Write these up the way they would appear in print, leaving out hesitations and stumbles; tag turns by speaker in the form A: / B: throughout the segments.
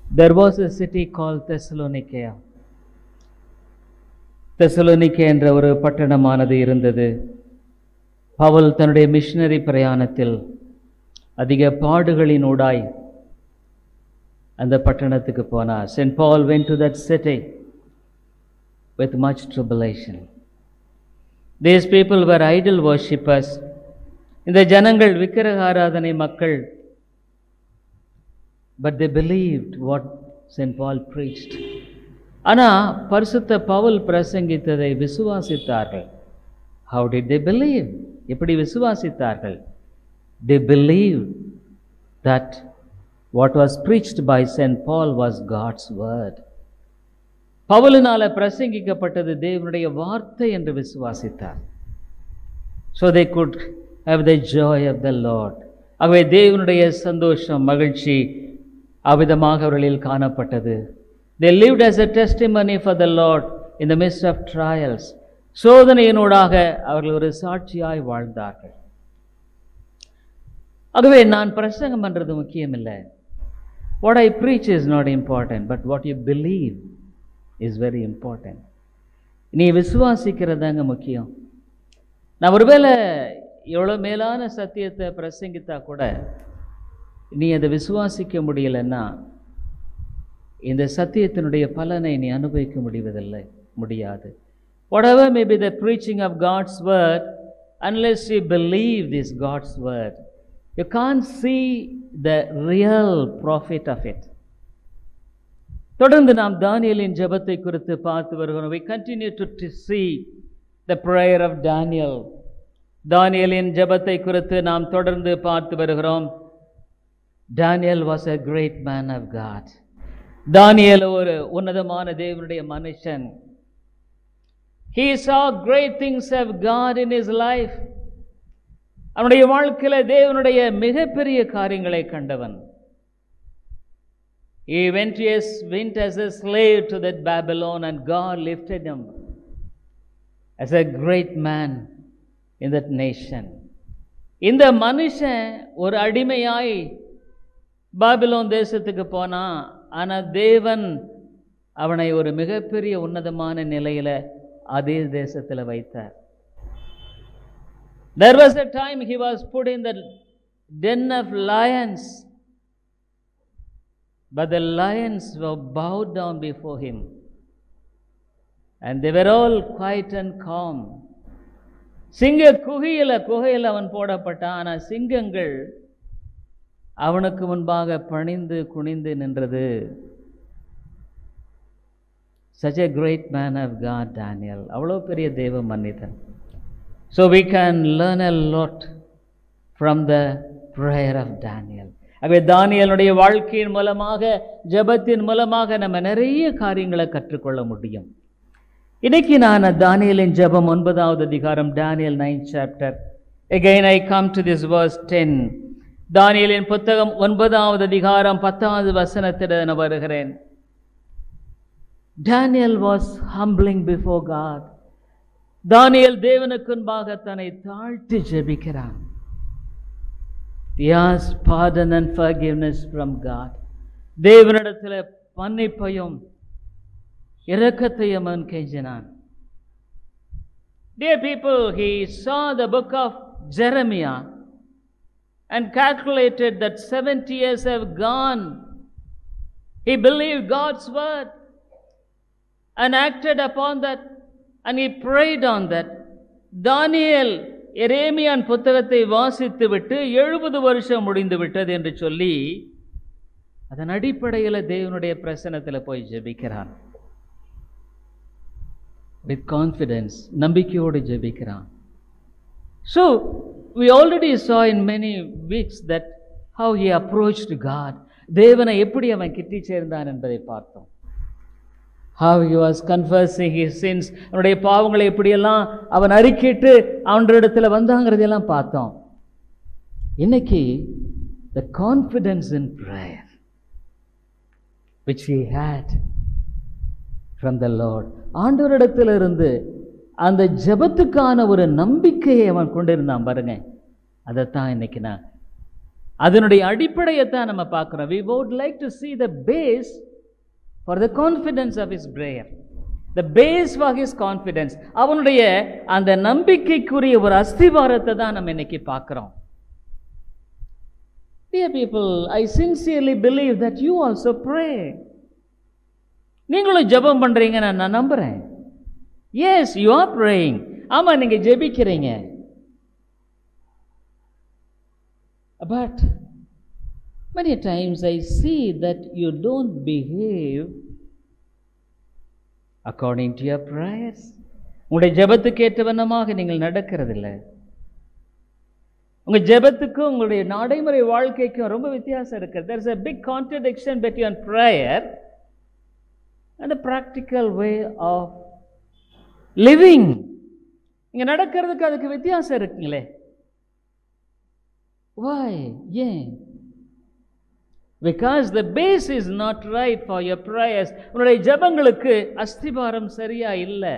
A: There was a city called Thessalonica. Thessalonica என்ற ஒரு பட்டணமானது இருந்தது. பவுல் தன்னுடைய மிஷனரி பிரயாணத்தில் அதிக பாடுகளினூடாய் அந்த பட்டணத்துக்கு போனார். St. Paul went to that city with much tribulation. These people were idol worshippers. இந்த ஜனங்கள் விக்கிரக ஆராதனை மக்கள். But they believed what St. Paul preached. ஆனால் பரிசுத்த Pavul பிரசங்கித்ததை விசுவாசித்தார்கள். How did they believe? எப்படி விசுவாசித்தார்கள்? They believed that what was preached by St. Paul was God's word. பவுலினால பிரசங்கிக்கப்பட்டது தேவனுடைய வார்த்தை என்று விசுவாசித்தார். So they could have the joy of the Lord. ஆகவே தேவனுடைய சந்தோஷம் மகிழ்ச்சி அவ்விதமாக அவர்களில் காணப்பட்டது. They lived as a testimony for the Lord in the midst of trials. சோதனையினூடாக அவர்கள் ஒரு சாட்சியாய் வாழ்ந்தார்கள். ஆகவே நான் பிரசங்கம் பண்றது முக்கியம் இல்லை. What I preach is not important, but what you believe is very important. நீ விசுவாசிக்கிறதாங்க முக்கியம். நான் ஒருவேளை எவ்வளோ மேலான சத்தியத்தை பிரசங்கித்தா கூட நீ அதை விசுவாசிக்க முடியலைன்னா இந்த சத்தியத்தினுடைய பலனை நீ அனுபவிக்க முடியாது. Whatever may be the preaching of God's word, unless you believe this God's word, you can't see the real profit of it. தொடர்ந்து நாம் தானியேலின் ஜெபத்தை குறித்து பார்த்து வருகிறோம். We continue to see the prayer of Daniel. தானியேலின் ஜெபத்தை குறித்து நாம் தொடர்ந்து பார்த்து வருகிறோம். Daniel was a great man of God. தானியேல் ஒரு உன்னதமான தேவனுடைய மனுஷன். He saw great things of God in his life. அவனுடைய வாழ்க்கையில தேவனுடைய மிகப்பெரிய காரியங்களை கண்டவன். He went as a slave to that Babylon, and God lifted him as a great man in that nation. இந்த மனுஷன் ஒரு அடிமையாய் பாபிலோன் தேசத்துக்கு போனா, ஆனா தேவன் அவனை ஒரு மிகப்பெரிய உன்னதமான நிலையில அதே தேசத்துல வைத்தார். There was a time he was put in the den of lions, but the lions were bowed down before him, and they were all quiet and calm. சிங்க குகையில் அவன் போடப்பட்டான். ஆனா சிங்கங்கள் அவனுக்கு முன்பாக பணிந்து குனிந்து நின்றது. Such a great man of God, Daniel. அவ்வளோ பெரிய தேவ மனிதன். So we can learn a lot from the prayer of Daniel. ஆகவே தானியேலுடைய வாழ்க்கையின் மூலமாக, ஜெபத்தின் மூலமாக நம்ம நிறைய காரியங்களை கற்றுக்கொள்ள முடியும். இன்னைக்கு நான் தானியேலின் ஜெபம் 9வது அதிகாரம், Daniel 9th chapter. Again I come to this verse 10. தானியேலின் புத்தகம் 9வது அதிகாரம் 10வது வசனத்தில் நான் வருகிறேன். Daniel was humbling before God. தானியேல் தேவனுக்கு முன்பாக தன்னை தாழ்த்தி ஜெபிக்கிறான். He asked pardon and forgiveness from God. தேவனிடத்தில் மன்னிப்பையும் இரக்கத்தையும் அவன் கெஞ்சினான். Dear people, he saw the book of Jeremiah and calculated that 70 years have gone. He believed God's word and acted upon that, and he prayed on that. தானியேல் எரேமியான் புத்தகத்தை வாசித்து விட்டு 70 வருஷம் முடிந்து விட்டது என்று சொல்லி அதன் அடிப்படையில் தேவனுடைய பிரசன்னத்தில் போய் ஜெபிக்கிறான். With confidence, நம்பிக்கையோடு ஜெபிக்கிறான். So we already saw in many weeks that how he approached God. தேவனை எப்படி அவன் கிட்டி சேர்ந்தான் என்பதை பார்த்தோம். How he was confessing his sins. அவனுடைய பாவங்களை எப்படியெல்லாம் அவன் அறிக்கையிட்டு அவனிடத்தில் வந்தாங்கிறதெல்லாம் பார்த்தோம். இன்னைக்கு the confidence in prayer which he had from the Lord. ஆண்டவரிடத்திலிருந்து அந்த ஜெபத்துக்கான ஒரு நம்பிக்கையை அவன் கொண்டிருந்தான் பாருங்க. அதைத்தான் இன்னைக்கு நான் அதனுடைய அடிப்படையை தான் நம்ம பார்க்கிறோம். We would like to see the base for the confidence of his prayer. The base for his confidence. அவனுடைய அந்த நம்பிக்கைக்குரிய ஒரு அஸ்திவாரத்தை தான் நம்ம இன்னைக்கு பார்க்கிறோம். Dear people, I sincerely believe that you also pray. நீங்களும் ஜெபம் பண்றீங்க நான் நம்புறேன். Yes, you are praying. ஆமா, நீங்க ஜெபிக்கிறீங்க. But many times I see that you don't behave according to your prayers. உங்களுடைய ஜெபத்துக்கு ஏற்றவண்ணமாக நீங்கள் நடக்கிறதில்லை. உங்க ஜெபத்துக்கும் உங்களுடைய நடைமுறை வாழ்க்கைக்கும் ரொம்ப வித்தியாசம் இருக்கு. There is a big contradiction between prayer and a practical way of living. இங்க நடக்கிறதுக்கு அதுக்கு வித்தியாசம் இருக்குங்களே. Why? ஏன்? Because the base is not right for your prayers. உங்களுடைய ஜெபங்களுக்கு அஸ்திபாரம் சரியா இல்லை.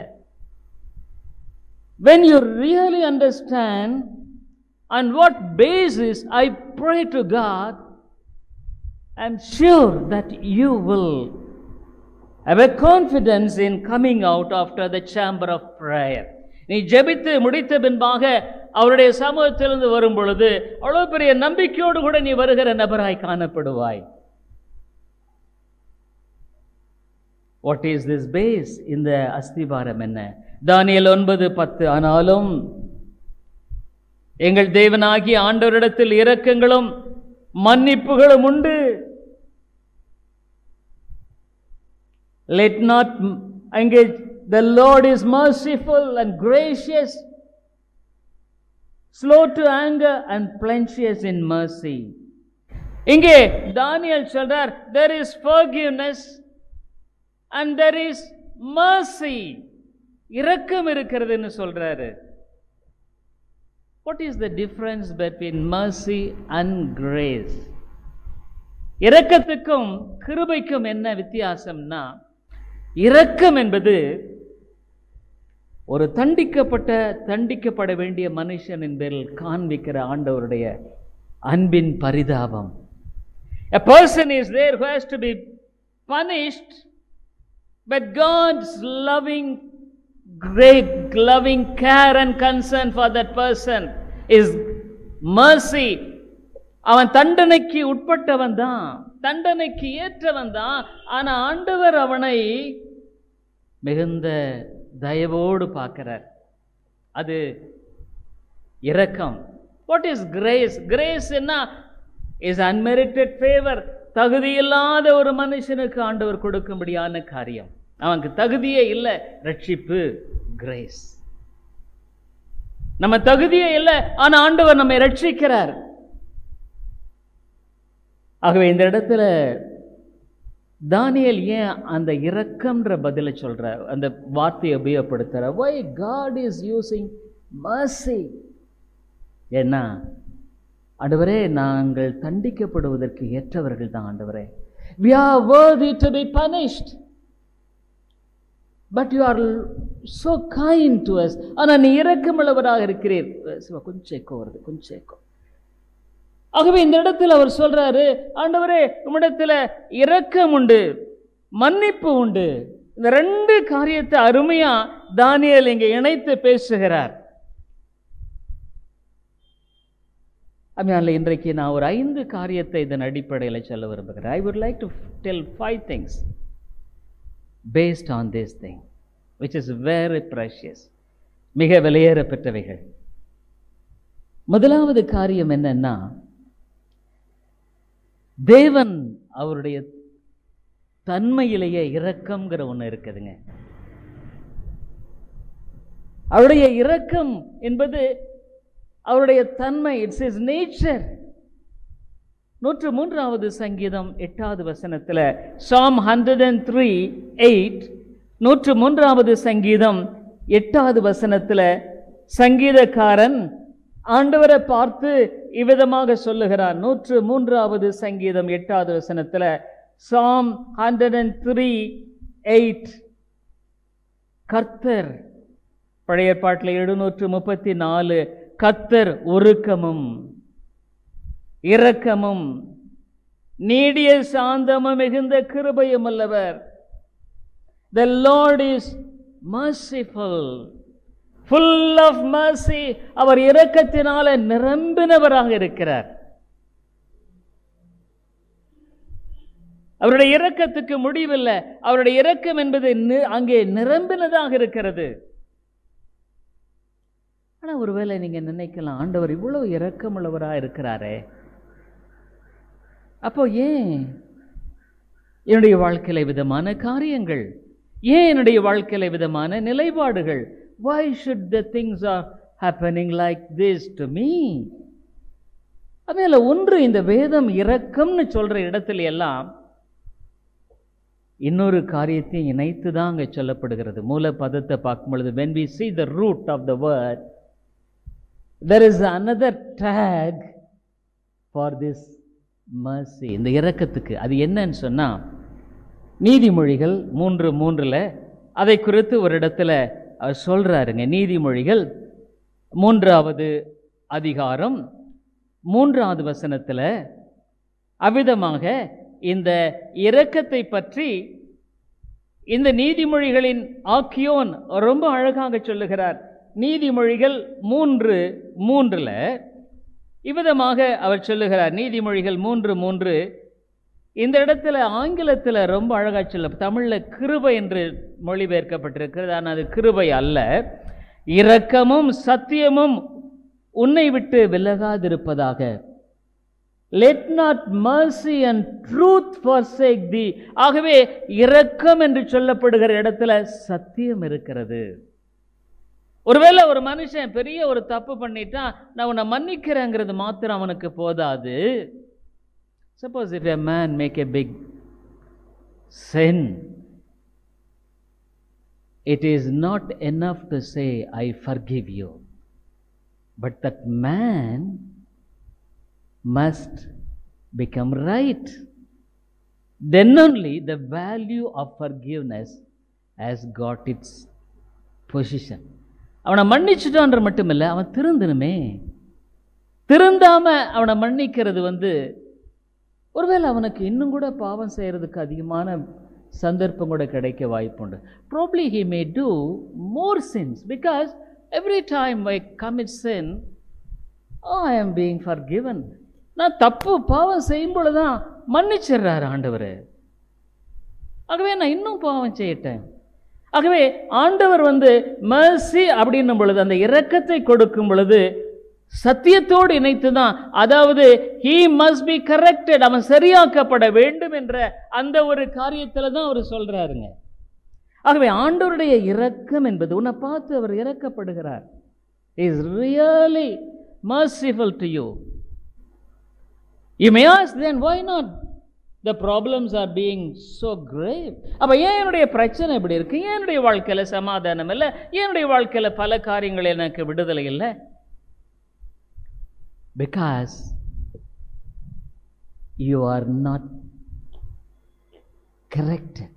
A: When you really understand on what basis I pray to God, I am sure that you will have a confidence in coming out after the chamber of prayer. நீ ஜெபித்து முடித்த பின்பாக அவருடைய சமூகத்திலிருந்து வரும் பொழுது அவ்வளவு பெரிய நம்பிக்கையோடு கூட நீ வருகிற நபராய் காணப்படுவாய். What is this base? இந்த அஸ்திபாரம் என்ன? தானியேல் 9:10 ஆனாலும் எங்கள் தேவனாகிய ஆண்டவரிடத்தில் இரக்கங்களும் மன்னிப்புகளும் உண்டு. Let not engage. The Lord is merciful and gracious, slow to anger and plenteous in mercy. இங்கே தானியேல் சொல்றார், there is forgiveness and there is mercy. இரக்கம் இருக்கிறதுன்னு சொல்றாரு. What is the difference between mercy and grace? இரக்கத்துக்கும் கிருபைக்கும் என்ன வித்தியாசம்னா, இரக்கம் என்பது ஒரு தண்டிக்கப்பட வேண்டிய மனுஷனின் பேரில் காண்பிக்கிற ஆண்டவருடைய அன்பின் பரிதாபம். A person is there who has to be punished, but God's great loving care and concern for that person is mercy. அவன் தண்டனைக்கு உட்பட்டவன் தான், தண்டனைக்கு ஏற்றவன் தான். ஆனா ஆண்டவர் அவனை மிகுந்த தயவோடு பார்க்கிறார். அது இரக்கம். What is grace? Grace என்ன? is unmerited favor. தகுதியில்லாத ஒரு மனுஷனுக்கு ஆண்டவர் கொடுக்கும்படியான காரியம். அவனுக்கு தகுதியே இல்லை. ரட்சிப்பு கிரேஸ். நம்ம தகுதியே இல்லை, ஆனா ஆண்டவர் நம்மை ரட்சிக்கிறார். ஆகவே இந்த இடத்துல தானியேல் ஏன் அந்த இரக்கம்ன்ற பதிலை சொல்ற, அந்த வார்த்தையை உபயோகப்படுத்துற? Why God is using mercy? ஏன்னா ஆண்டவரே, நாங்கள் தண்டிக்கப்படுவதற்கு ஏற்றவர்கள் தான் ஆண்டவரே. We are worthy to be punished, but you are so kind to us. ஆனா நீ இரக்கமுள்ளவராக இருக்கிறீர். கொஞ்சம் எக்கோ வருது, கொஞ்சம் எக்கோ. ஆகவே இந்த இடத்துல அவர் சொல்றாரு, ஆண்டவரே உம்மிடத்துல இரக்கம் உண்டு, மன்னிப்பு உண்டு. இந்த ரெண்டு காரியத்தை அருமையா தானியேல் இங்க இணைத்து பேசுகிறார். அதனால இன்றைக்கு நான் ஒரு 5 காரியத்தை இதன் அடிப்படையில் சொல்ல விரும்புகிறேன். I would like to tell 5 things based on this thing, which is very precious. மிக விலையேறப்பெற்றவைகள். முதலாவது காரியம் என்னன்னா, தேவன் அவருடைய தன்மையிலேயே இரக்கம்ங்கிற ஒன்று இருக்குதுங்க. அவருடைய இரக்கம் என்பது அவருடைய தன்மை. It's is nature. 103வது சங்கீதம் 8வது வசனத்துல, Psalm 103:8, 103வது சங்கீதம் 8வது வசனத்துல சங்கீதக்காரன் ஆண்டவரை பார்த்து இவ்விதமாக சொல்லுகிறார். 103வது சங்கீதம் 8வது வசனத்துல Psalm 103:8, கர்த்தர், பழைய பாட்டில் 734, கர்த்தர் ஒருக்கமும் இரக்கமும் நீடிய சாந்தமும் மிகுந்த கிருபையும் உள்ளவர். The Lord is merciful, full of mercy. அவர் இரக்கத்தினால நிரம்பினவராக இருக்கிறார். அவருடைய இரக்கத்துக்கு முடிவில்லை. அவருடைய இரக்கம் என்பது அங்கே நிரம்பினதாக இருக்கிறது. ஆனா ஒருவேளை நீங்க நினைக்கலாம், ஆண்டவர் இவ்வளவு இரக்கமுள்ளவராக இருக்கிறாரே, அப்போ ஏன் என்னுடைய வாழ்க்கையில விதமான காரியங்கள், ஏன் என்னுடைய வாழ்க்கையில விதமான நிலைப்பாடுகள்? Why should the things are happening like this to me? அதனால ஒன்று, இந்த வேதம் இரக்கம்னு சொல்ற இடத்துல எல்லாம் இன்னொரு காரியத்தையும் இணைத்து தான் அங்கே சொல்லப்படுகிறது. மூல பதத்தை பார்க்கும் பொழுது, when we see the root of the word, there is another tag for this mercy. இந்த இரக்கத்துக்கு அது என்னன்னு சொன்னா, நீதிமொழிகள் 3:3 அதை குறித்து ஒரு இடத்துல அவர் சொல்றாருங்க. நீதிமொழிகள் 3வது அதிகாரம் 3வது வசனத்தில் அவ்விதமாக இந்த இரக்கத்தை பற்றி இந்த நீதிமொழிகளின் ஆக்கியோன் ரொம்ப அழகாக சொல்லுகிறார். நீதிமொழிகள் 3:3 இவ்விதமாக அவர் சொல்லுகிறார். நீதிமொழிகள் 3:3 இந்த இடத்துல ஆங்கிலத்தில் ரொம்ப அழகாக சொல்ல, தமிழில் கிருபை என்று மொழிபெயர்க்கப்பட்டிருக்கிறது. ஆனால் அது கிருபை அல்ல. இரக்கமும் சத்தியமும் உன்னை விட்டு விலகாதிருப்பதாக. Let not mercy and truth forsake thee. ஆகவே இரக்கம் என்று சொல்லப்படுகிற இடத்துல சத்தியம் இருக்கிறது. ஒருவேளை ஒரு மனுஷன் பெரிய ஒரு தப்பு பண்ணிட்டா, நான் உன்னை மன்னிக்கிறேங்கிறது மாத்திரம் அவனுக்கு போதாது. Suppose if a man make a big sin, it is not enough to say I forgive you, but that man must become right. Then only the value of forgiveness has got its position. அவனை மன்னிச்சுட்டான்ற மட்டுமில்லை, அவன் திருந்தணுமே. திருந்தாம அவனை மன்னிக்கிறது ஒருவேளை அவனுக்கு இன்னும் கூட பாவம் செய்யறதுக்கு அதிகமான சந்தர்ப்பம் கூட கிடைக்க வாய்ப்புண்டு. Probably he may do more sins because every time I commit sin, I am being forgiven. நான் தப்பு பாவம் செய்யும் பொழுதுதான் மன்னிச்சிடுறாரு ஆண்டவர். ஆகவே நான் இன்னும் பாவம் செய்யிட்டேன். ஆகவே ஆண்டவர் mercy அப்படின்னும் பொழுது, அந்த இரக்கத்தை கொடுக்கும் பொழுது சத்தியத்தோடு இணைத்து தான், அதாவது he must be corrected, அவன் சரியாக்கப்பட வேண்டும் என்ற அந்த ஒரு காரியத்தில் தான் அவர் சொல்றாருங்க. ஆகவே ஆண்டவருடைய இரக்கம் என்பது, உன்னை பார்த்து அவர் இரக்கப்படுகிறார். He is really merciful to you. You may ask then, why not? The problems are being so grave. அப்ப ஏன் என்னுடைய பிரச்சனை இப்படி இருக்கு? ஏன் என்னுடைய வாழ்க்கையில சமாதானம் இல்லை? ஏன் என்னுடைய வாழ்க்கையில பல காரியங்கள் எனக்கு விடுதலை இல்லை? Because you are not corrected.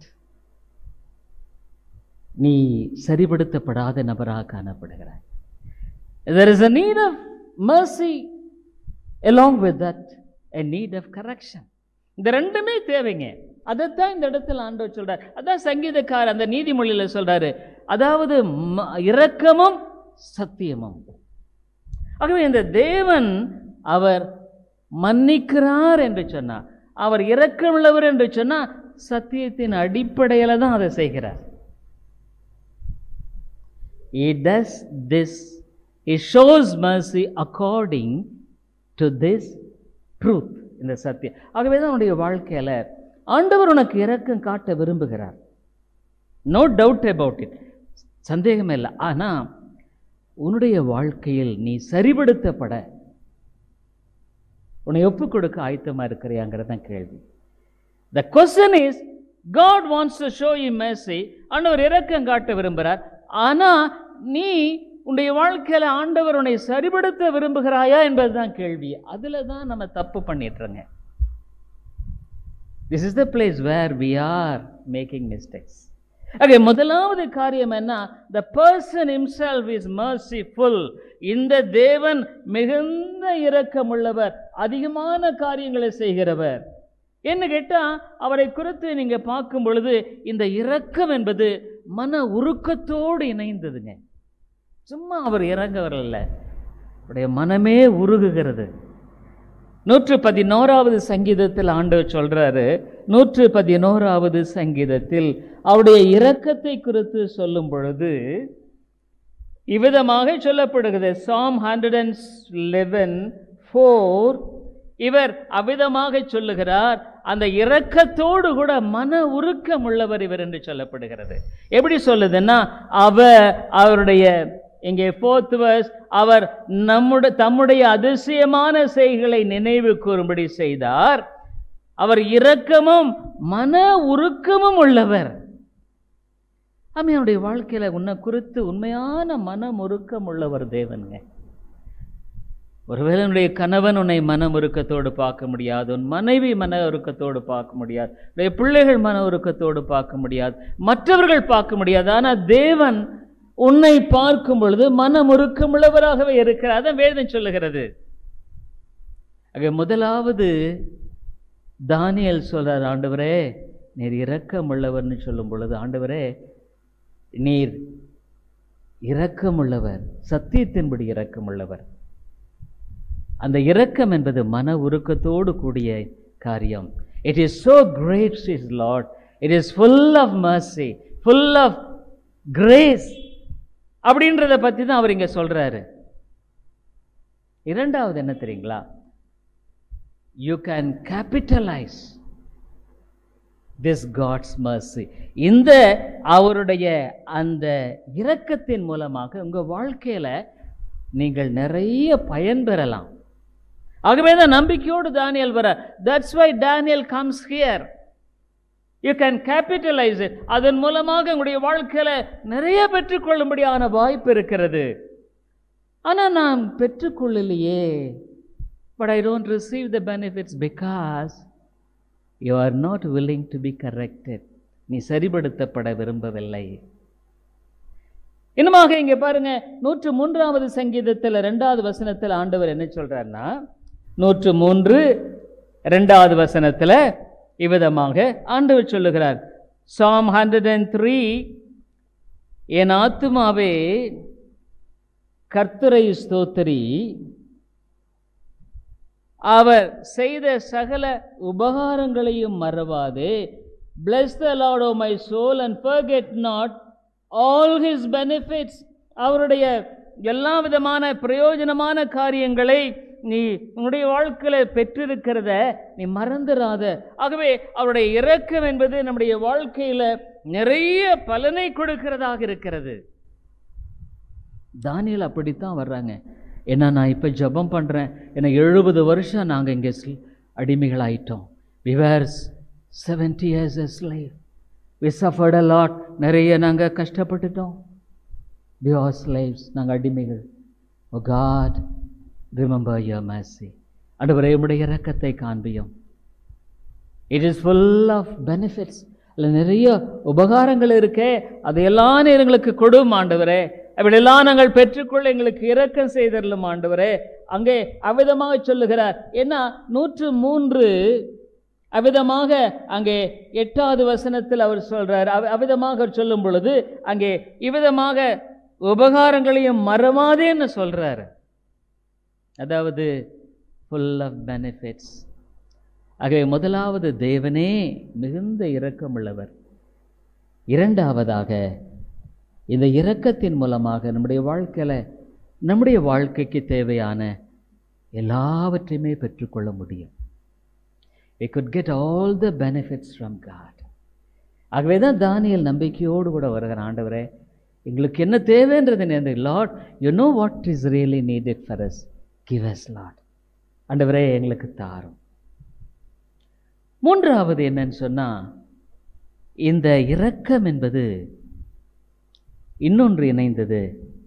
A: நீ சரிபடுத்தப்படாத நபராக காணப்படுகிறாய். There is a need of mercy, along with that a need of correction. இந்த ரெண்டுமே தேவைங்க. அதைத்தான் இந்த இடத்துல ஆண்டவர் சொல்றார். அதான் சங்கீதக்காரர் அந்த நீதிமொழியில சொல்றாரு, அதாவது இரக்கமும் சத்தியமும். ஆகவே இந்த தேவன் அவர் மன்னிக்கிறார் என்று சொன்னார், அவர் இரக்கமுள்ளவர் என்று சொன்னால் சத்தியத்தின் அடிப்படையில் தான் அதை செய்கிறார். He does this, he shows mercy according to this truth, இந்த சத்தியம். ஆகவே தான் உன்னுடைய வாழ்க்கையில ஆண்டவர் உனக்கு இரக்கம் காட்ட விரும்புகிறார். நோ டவுட் அபவுட் இட், சந்தேகமே இல்லை. ஆனால் உன்னுடைய வாழ்க்கையில் நீ சரிபடுத்தப்பட உன்னை ஒப்புக் கொடுக்க ஆயத்தமா இருக்கிறியாங்கிறது தான் கேள்வி. The question is, God wants to show you mercy. ஆண்டவர் இரக்கம் காட்ட விரும்புகிறார். ஆனா நீ உன்னுடைய வாழ்க்கையில ஆண்டவர் உன்னை சரிபடுத்த விரும்புகிறாயா என்பதுதான் கேள்வி. அதுல தான் நம்ம தப்பு பண்ணிட்டுறோங்க. This is the place where we are making mistakes. Okay, முதலாவது காரியம் என்ன? The person himself is merciful. இந்த தேவன் மிகுந்த இரக்கமுள்ளவர். அதிகமான காரியங்களை செய்கிறவர். என்ன கேட்டா, அவரை குறித்து நீங்க பார்க்கும் பொழுது இந்த இரக்கம் என்பது மன உருக்கத்தோடு இணைந்ததுங்க. சும்மா அவர் இறங்கவர் அல்ல, அவருடைய மனமே உருகுகிறது. 111வது சங்கீதத்தில் ஆண்டவர் சொல்றாரு, 111வது சங்கீதத்தில் அவருடைய இரக்கத்தை குறித்து சொல்லும் பொழுது இவ்விதமாக சொல்லப்படுகிறது. Psalm 111:4 இவர் அவ்விதமாக சொல்லுகிறார், அந்த இரக்கத்தோடு கூட மன உருக்கம் உள்ளவர் இவர் என்று சொல்லப்படுகிறது. எப்படி சொல்லுதுன்னா, அவருடைய இங்கே 4th verse, அவர் தம்முடைய அதிசயமான செய்களை நினைவு கூறும்படி செய்தார். அவர் இரக்கமும் மன உருக்கமும் உள்ளவர். அவனுடைய வாழ்க்கையில உன்னை குறித்து உண்மையான மனம் உருக்கம் உள்ளவர் தேவனுங்க. ஒருவேளை உன்னுடைய கணவன் உன்னை மன உருக்கத்தோடு பார்க்க முடியாது, உன் மனைவி மன உருக்கத்தோடு பார்க்க முடியாது, உன்னுடைய பிள்ளைகள் மன உருக்கத்தோடு பார்க்க முடியாது, மற்றவர்கள் பார்க்க முடியாது. ஆனால் தேவன் உன்னை பார்க்கும் பொழுது மனம் உருக்கம் உள்ளவராகவே இருக்கிறார். அதான் வேதம் சொல்லுகிறது. ஆக முதலாவது தானியேல் சொல்றார், ஆண்டவரே நீர் இரக்கம் உள்ளவர்னு சொல்லும் பொழுது, ஆண்டவரே நீர் இரக்கம் உள்ளவர், சத்தியத்தின்படி இரக்கம் உள்ளவர். அந்த இரக்கம் என்பது மன உருக்கத்தோடு கூடிய காரியம். It is so gracious, Lord. It is full of mercy, full of grace. அப்படின்றத பத்தி தான் அவர் இங்க சொல்றாரு. இரண்டாவது என்ன தெரியுங்களா? You can capitalize this God's mercy. இந்த அவருடைய அந்த இரக்கத்தின் மூலமாக உங்க வாழ்க்கையில நீங்கள் நிறைய பயன் பெறலாம். ஆகவே தான் நம்பிக்கையோடு தானியேல் வர. That's why Daniel comes here. You can capitalize it. அதன் மூலமாக உங்களுடைய வாழ்க்கையில நிறைய பெற்றுக்கொள்ளும்படியான வாய்ப்பு இருக்கிறது. ஆனா நான் பெற்றுக்கொள்ளலையே, but I don't receive the benefits because you are not willing to be corrected. நீ சரிபடுத்தப்பட விரும்பவில்லை. இன்னுமாக இங்க பாருங்க, 103வது சங்கீதத்தில் 2வது வசனத்தில் ஆண்டவர் என்ன சொல்றாருன்னா, 103 2வது வசனத்துல இவ்விதமாக ஆண்டவர் சொல்லுகிறார். Psalm 103, என் ஆத்துமாவே கர்த்தரை ஸ்தோத்திரி, அவர் செய்த சகல உபகாரங்களையும் மறவாதே. Bless the Lord, O my soul, and forget not all his benefits. அவருடைய எல்லா விதமான பிரயோஜனமான காரியங்களை நீ உன்னுடைய வாழ்க்கையில பெற்றிருக்கிறத நீ மறந்துடாத. ஆகவே அவருடைய இரக்கம் என்பது நம்முடைய வாழ்க்கையில நிறைய பலனை கொடுக்கிறதாக இருக்கிறது. தானியேல் அப்படித்தான் வர்றாங்க. ஏன்னா நான் இப்ப ஜெபம் பண்றேன், ஏன்னா 70 வருஷம் நாங்க இங்க அடிமைகளாயிட்டோம். We were 70 years a slave. We suffered a lot. நிறைய நாங்க கஷ்டப்பட்டுட்டோம். We are slaves. நாங்க அடிமைகள். Oh God, remember your mercy. ஆண்டவரே உம்முடைய இரக்கத்தை காண்பியும். It is full of benefits. அதுல நிறைய உபகாரங்கள் இருக்கே, அதையெல்லாம் எங்களுக்கு கொடும் ஆண்டவரே. அப்படியெல்லாம் நாங்கள் பெற்றுக்கொள்ள எங்களுக்கு இரக்கம் செய்தரலும் ஆண்டவரே. அங்கே அவ்விதமாக சொல்லுகிறார். ஏன்னா 103 அவ்விதமாக அங்கே 8வது வசனத்தில் அவர் சொல்றார். அவ்விதமாக சொல்லும் பொழுது அங்கே இவ்விதமாக உபகாரங்களையும் மறவாதேன்னு சொல்றாரு. அதாவது full of benefits. ஆகவே முதலாவது தேவனே மிகுந்த இரக்கமுள்ளவர். இரண்டாவதாக இந்த இரக்கத்தின் மூலமாக நம்முடைய வாழ்க்கையில நம்முடைய வாழ்க்கைக்கு தேவையான எல்லாவற்றையுமே பெற்றுக்கொள்ள முடியும். We could get all the benefits from God. ஆகவே தான் தானியேல் நம்பிக்கையோடு கூட வருகிற, ஆண்டவரே எங்களுக்கு என்ன தேவைன்றது, Lord, you know what is really needed for us. Give us, Lord. ஆண்டவரே எங்களுக்கு தாரும். மூன்றாவது என்னன்னு சொன்னா, இந்த இரக்கம் என்பது இன்னொன்று இணைந்தது,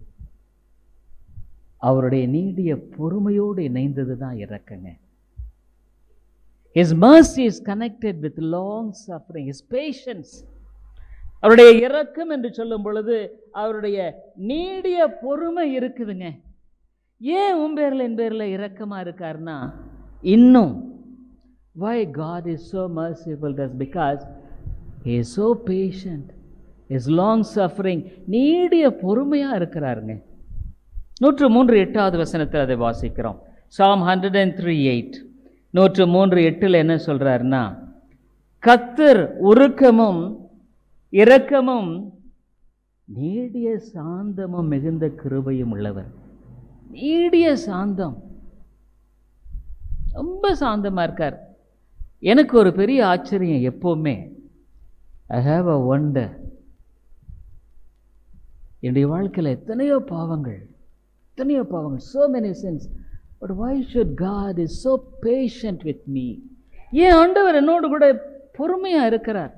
A: அவருடைய நீடிய பொறுமையோடு இணைந்தது தான் இரக்கங்க. His mercy is connected with long suffering, his patience. அவருடைய இரக்கம் என்று சொல்லும் பொழுது அவருடைய நீடிய பொறுமை இருக்குதுங்க. ஏன் உன் பேர்ல என் பேர்ல இரக்கமா இருக்காருன்னா, இன்னும். Why God is so merciful? That's because He is so patient. He is long suffering. நீடிய பொறுமையா இருக்கிறாருங்க. 103:8 வசனத்தில் அதை வாசிக்கிறோம். Psalm 103:8. 103:8 என்ன சொல்றாருன்னா, கர்த்தர் உருக்கமும் இரக்கமும் நீடிய சாந்தமும் மிகுந்த கிருபையும் உள்ளவர். நீடிய சாந்தம், ரொம்ப சாந்தமா இருக்கார். எனக்கு ஒரு பெரிய ஆச்சரியம் எப்பவுமே, I have a wonder. என்னுடைய வாழ்க்கையில் எத்தனையோ பாவங்கள், so many sins, but why should God is so patient with me? ஏன் ஆண்டவர் என்னோடு கூட பொறுமையா இருக்கிறார்?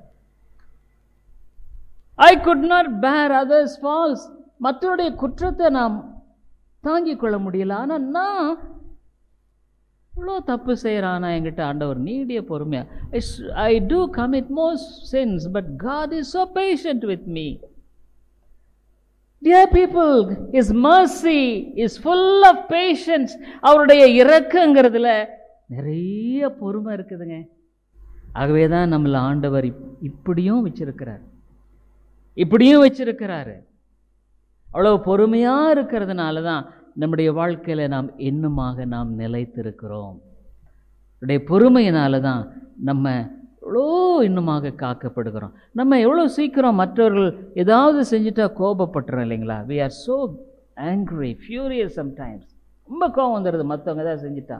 A: I could not bear others' faults. மற்றவருடைய குற்றத்தை நாம் தாங்கிக் கொள்ள முடியல. ஆனா நான் இவ்வளோ தப்பு செய்யறானா என்கிட்ட ஆண்டவர் நீடிய பொறுமையா. I do commit most sins, but God is so patient with me. Dear people, His mercy is full of patience. அவருடைய இரக்கங்கிறதுல நிறைய பொறுமை இருக்குதுங்க. ஆகவே தான் நம்மள ஆண்டவர் இப்படியும் வச்சிருக்கிறாரு. அவ்வளவு பொறுமையா இருக்கிறதுனால தான் நம்முடைய வாழ்க்கையில நாம் இன்னுமாக நாம் நிலைத்திருக்கிறோம். அவருடைய பொறுமையினால தான் நம்ம எவ்வளோ இன்னுமாக காக்கப்படுகிறோம். நம்ம எவ்வளோ சீக்கிரம் மற்றவர்கள் ஏதாவது செஞ்சுட்டா கோபப்பட்டுறோம் இல்லைங்களா? We are so angry, furious sometimes. ரொம்ப கோபம் வந்துடுது மற்றவங்க ஏதாவது செஞ்சுட்டா.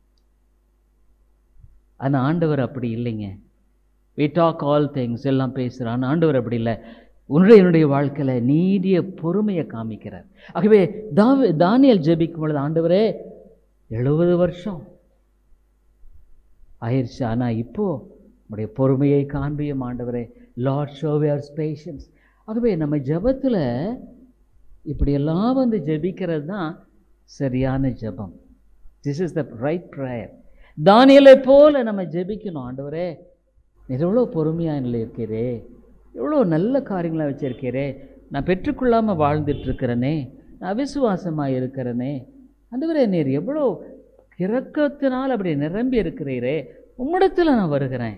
A: ஆனால் ஆண்டவர் அப்படி இல்லைங்க. We talk all things, எல்லாம் பேசுகிறோம். ஆனால் ஆண்டவர் அப்படி இல்லை. என்னுடைய வாழ்க்கையில் நீடிய பொறுமையை காமிக்கிறார். ஆகவே தானியேல் ஜெபிக்கும் பொழுது, ஆண்டவரே 70 வருஷம் ஆயிடுச்சு, ஆனால் இப்போ உடைய பொறுமையை காண்பியும் ஆண்டவரே. Lord show your patience. ஆகவே நம்ம ஜெபத்தில் இப்படியெல்லாம் வந்து ஜெபிக்கிறது தான் சரியான ஜெபம். This is the right prayer. தானியேலை போல நம்ம ஜெபிக்கணும். ஆண்டவரே, நீர் எவ்வளோ பொறுமையாக என்னில் இருக்கிறே, எவ்வளோ நல்ல காரியங்களாக வச்சிருக்கிறே, நான் பெற்றுக்கொள்ளாமல் வாழ்ந்துட்டுருக்கிறேனே, நான் அவிசுவாசமாக இருக்கிறேனே, ஆண்டவரே நீர் எவ்வளோ இரக்கத்தினால் அப்படி நிரம்பி இருக்கிறீரே, உம்மிடத்தில் நான் வருகிறேன்.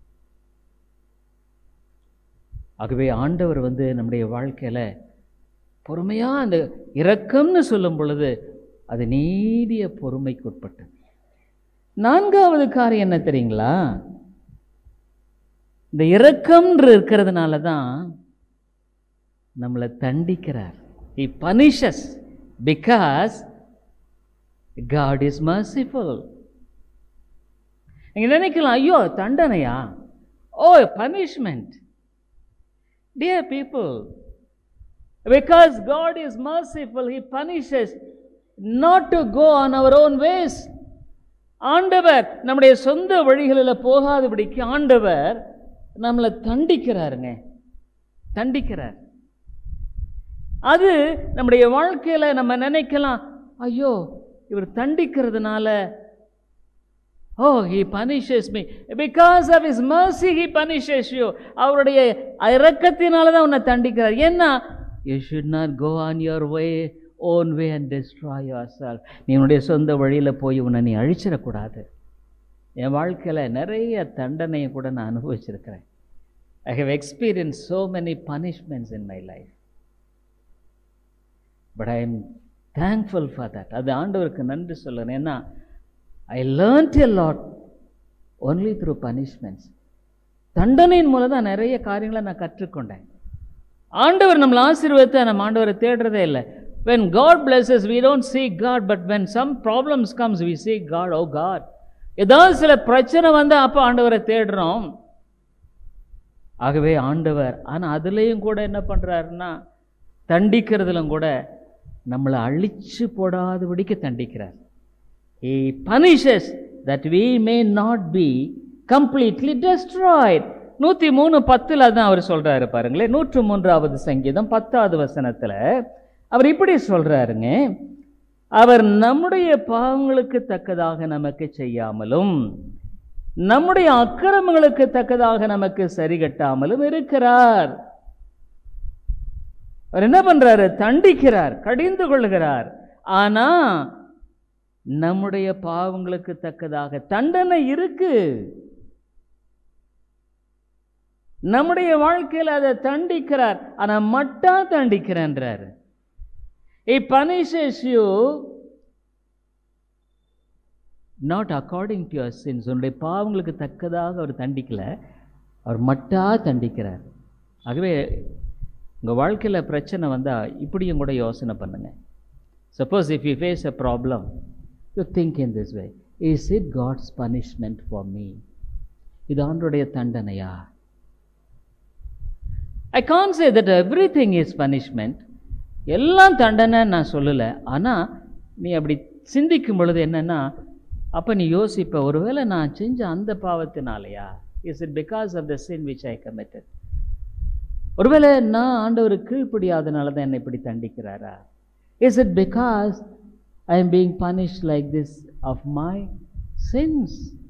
A: ஆகவே ஆண்டவர் வந்து நம்முடைய வாழ்க்கையில் பொறுமையாக அந்த இரக்கம்னு சொல்லும் பொழுது அது நீடிய பொறுமைக்கு உட்பட்டது. 4வது காரியம் என்ன தெரியுங்களா? இந்த இரக்கம்ன்று இருக்கிறதுனால தான் நம்மளை தண்டிக்கிறார். He punishes because God is merciful. நீங்க நினைக்கலாம், ஐயோ தண்டனையா, ஓ punishment. Dear people, because God is merciful, He punishes not to go on our own ways. ஆண்டவர் நம்முடைய சொந்த வழிகளில் போகாதபடிக்கு ஆண்டவர் நம்மளை தண்டிக்கிறாருங்க, தண்டிக்கிறார். அது நம்முடைய வாழ்க்கையில நம்ம நினைக்கலாம், ஐயோ இவர் தண்டிக்கிறதுனால, oh he punishes me because of his mercy, he punishes you. அவருடைய இரக்கத்தினால தான் உன்னை தண்டிக்கிறார். ஏன்னா you should not go on your own way and destroy yourself. நீ உன்னுடைய சொந்த வழியில் போய் உன்னை நீ அழிச்சிடக்கூடாது. என் வாழ்க்கையில் நிறைய தண்டனையை கூட நான் அனுபவிச்சிருக்கிறேன். I have experienced so many punishments in my life, but I am thankful for that. அது ஆண்டவருக்கு நன்றி சொல்லுறேன். ஏன்னா I learned a lot only through punishments. தண்டனையின் மூலம் தான் நிறைய காரியங்களை நான் கற்றுக்கொண்டேன். ஆண்டவர் நம்மளை ஆசீர்வதித்தா நம்ம ஆண்டவரை தேடுறதே இல்லை. When God blesses, we don't seek God, but when some problems comes, we seek God. Oh God, ஏதாவது சில பிரச்சனை வந்தால் அப்போ ஆண்டவரை தேடுறோம். ஆகவே ஆண்டவர், ஆனால் அதுலேயும் கூட என்ன பண்ணுறாருன்னா, தண்டிக்கிறதுலும் கூட நம்மளை அழிச்சு போடாதபடிக்கு தண்டிக்கிறார். He punishes that we may not be completely destroyed. 103:10 தான் அவர் சொல்றாரு பாருங்களேன். 103வது சங்கீதம் 10வது வசனத்தில் அவர் இப்படி சொல்றாருங்க, அவர் நம்முடைய பாவங்களுக்கு தக்கதாக நமக்கு செய்யாமலும் நம்முடைய அக்கிரமங்களுக்கு தக்கதாக நமக்கு சரி கட்டாமலும் இருக்கிறார். அவர் என்ன பண்றாரு? தண்டிக்கிறார், கடிந்து கொள்கிறார். ஆனா நம்முடைய பாவங்களுக்கு தக்கதாக தண்டனை இருக்கு. நம்முடைய வாழ்க்கையில் அதை தண்டிக்கிறார். ஆனா மட்டா தண்டிக்கிறேன்றார். He punishes you not according to your sins. உன்னுடைய பாவங்களுக்கு தக்கதாக அவர் தண்டிக்கல, அவர் மட்டா தண்டிக்கிறார். ஆகவே உங்கள் வாழ்க்கையில் பிரச்சனை வந்தால் இப்படியும் கூட யோசனை பண்ணுங்க. Suppose if you face a problem, you think in this way, is it God's punishment for me? இது ஆண்டவருடைய தண்டனையா? I can't say that everything is punishment. எல்லாம் தண்டனை நான் சொல்லலை. ஆனால் நீ அப்படி சிந்திக்கும் பொழுது என்னன்னா, அப்போ நீ யோசிப்ப, ஒருவேளை நான் செஞ்ச அந்த பாவத்தினாலையா? Is it because of the sin which I committed? ஒருவேளை நான் ஆண்டவருக்கு கீழ்ப்படியாதனால தான் என்னை இப்படி தண்டிக்கிறாரா? Is it because I am being punished like this of my sins?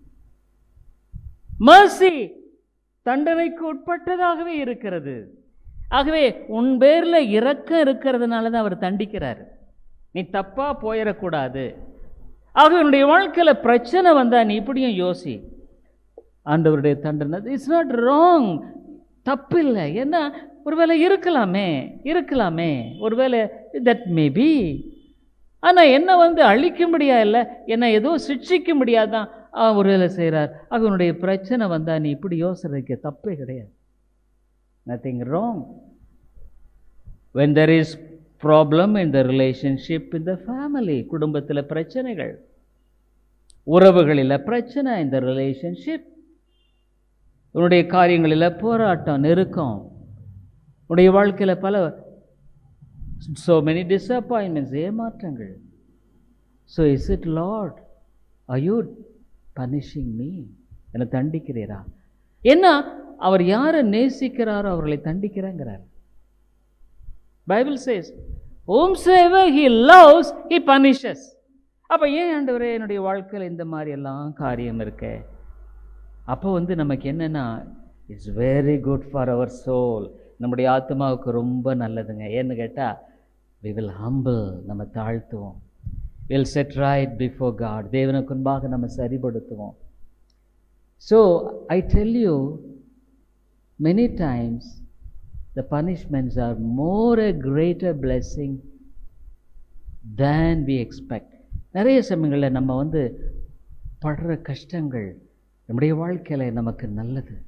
A: Mercy தண்டனைக்கு உட்பட்டதாகவே இருக்கிறது. ஆகவே உன் பேரில் இரக்கம் இருக்கிறதுனால தான் அவர் தண்டிக்கிறார். நீ தப்பா போயிடக்கூடாது. ஆகவே உன்னுடைய வாழ்க்கையில் பிரச்சனை வந்தா நீ இப்படியும் யோசி, ஆண்டவருடைய தண்டனை இட்ஸ் நாட் ராங், தப்பில்லை. ஏன்னா ஒருவேளை இருக்கலாமே ஒருவேளை தட் மே பி. ஆனால் என்ன அழிக்க முடியா இல்லை, என்னை ஏதோ சிக்ஷிக்க முடியாதான் ஒருவேளை செய்கிறார். ஆக உன்னுடைய பிரச்சனை வந்தால் நீ இப்படி யோசிக்கிறதுக்கு தப்பே கிடையாது. Nothing wrong. When there is problem in the relationship in the family, குடும்பத்தில் பிரச்சனைகள், உறவுகளில் பிரச்சனை, இந்த ரிலேஷன்ஷிப், உன்னுடைய காரியங்களில் போராட்டம், நெருக்கம், உன்னுடைய வாழ்க்கையில் பல so many disappointments, ஏமாற்றங்கள். So is it Lord, are you punishing me? என்னை தண்டிக்கிறீரா? என்ன அவர் யாரை நேசிக்கிறாரோ அவர்களை தண்டிக்கிறேங்கிறார். Bible says whomsoever he loves he punishes. அப்போ ஏன் ஆண்டவரே என்னுடைய வாழ்க்கையில் இந்த மாதிரி எல்லாம் காரியம் இருக்கு? அப்போ நமக்கு என்னன்னா, it's very good for our soul. நம்முடைய ஆத்மாவுக்கு ரொம்ப நல்லதுங்க. ஏன்னு கேட்டால் we will humble, நம்ம தாழ்த்துவோம். we'll set right before God, தேவனுக்கு முன்பாக நம்ம சரிபடுத்துவோம். So I tell you, many times the punishments are more a greater blessing than we expect. நிறைய சமயங்களில் நம்ம படுற கஷ்டங்கள் நம்முடைய வாழ்க்கையில் நமக்கு நல்லது.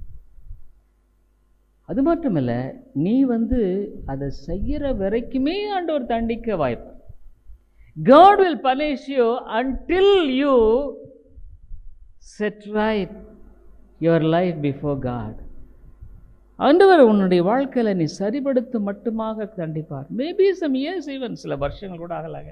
A: அது மட்டும் இல்லை, நீ அதை செய்கிற வரைக்குமே ஆண்டவர் தண்டிக்க வாய்ப்பு. God will punish you until you set right your life before God. ஆண்டவர் உன்னுடைய வாழ்க்கையில் நீ சரிபடுத்த மட்டுமாக தண்டிப்பார். மேபி சம் இயர்ஸ், ஈவன் சில வருஷங்கள் கூட ஆகலாக.